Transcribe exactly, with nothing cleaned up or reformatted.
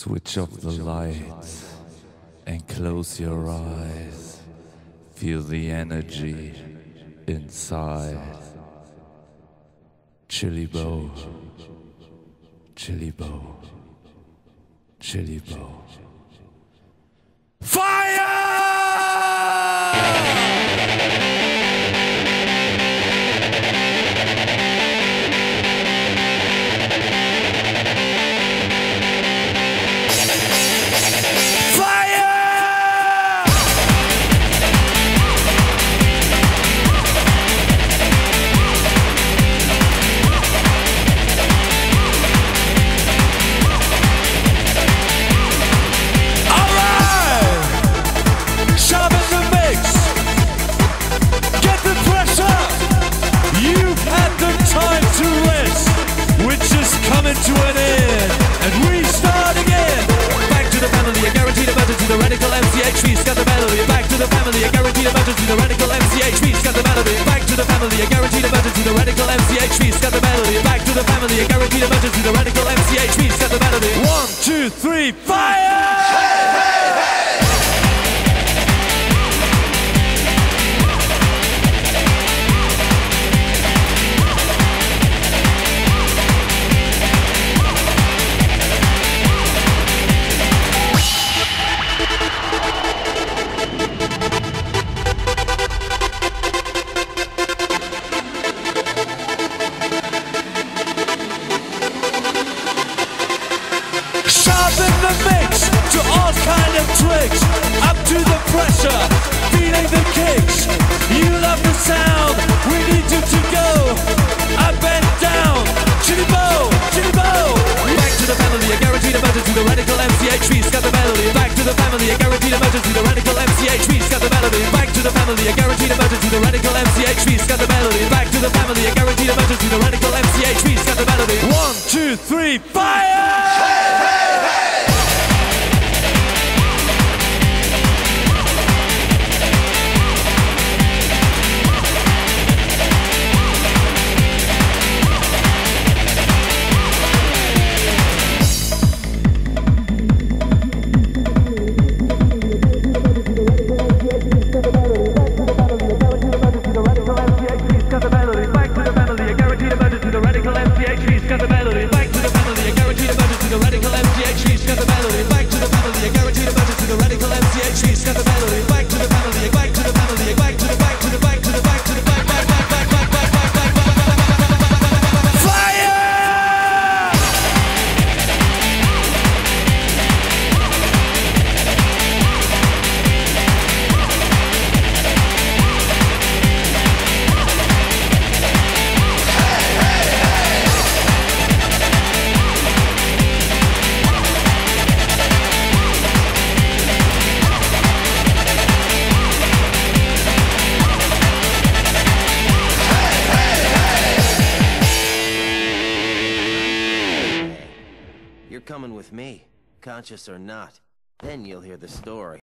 Switch off the lights and close your eyes. Feel the energy inside. Chili bow, chili bow, chili bow. Fire! To an end, and we start again. Back to the family, a guaranteed emergency. The radical M C H P, scat the melody. Back to the family, a guaranteed emergency. The radical M C H P, scat the melody. Back to the family, a guaranteed emergency. The radical M C H P, scat the melody. Back to the family, a guaranteed emergency. The radical M C H P, scat the melody. One, two, three, fire! Hey, hey, hey! Sharpen the mix to all kind of tricks. Up to the pressure, feeling the kicks. You love the sound, we need you to go up and down. Chili bow, chili bow. Back to the family, a guaranteed emergency. The radical M C H P, scat the melody. Back to the family, a guaranteed emergency. The radical M C H P, scat the melody. Back to the family, a guaranteed emergency. The radical M C H P, scat the melody. Back to the family, a guaranteed emergency. The radical M C H P, scat the melody. One, two, three, fire! Hey, hey, hey! You're coming with me, conscious or not. Then you'll hear the story.